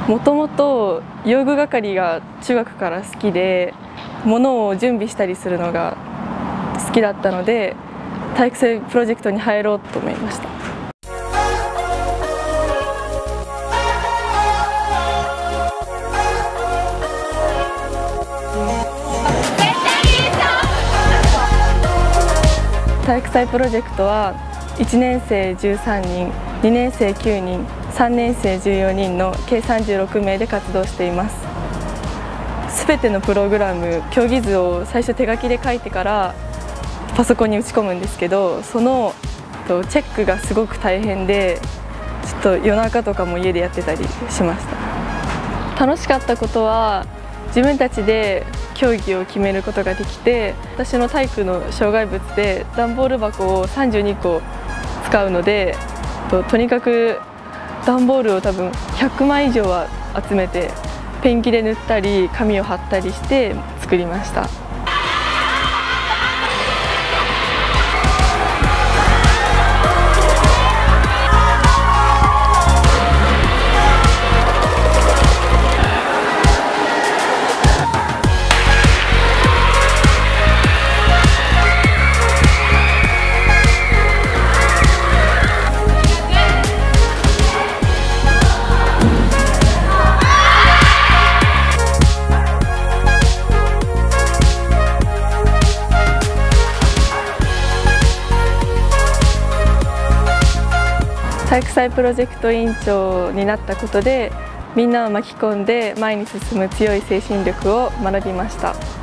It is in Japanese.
もともと用具係が中学から好きで、物を準備したりするのが好きだったので、体育祭プロジェクトに入ろうと思いました。体育祭プロジェクトは1年生13人、2年生9人、3年生14人の計36名で活動しています。すべてのプログラム、競技図を最初手書きで書いてからパソコンに打ち込むんですけど、そのチェックがすごく大変で、ちょっと夜中とかも家でやってたりしました。楽しかったことは自分たちで競技を決めることができて、私の体育の障害物で段ボール箱を32個使うので、とにかく段ボールを多分100枚以上は集めてペンキで塗ったり紙を貼ったりして作りました。体育祭プロジェクト委員長になったことで、みんなを巻き込んで前に進む強い精神力を学びました。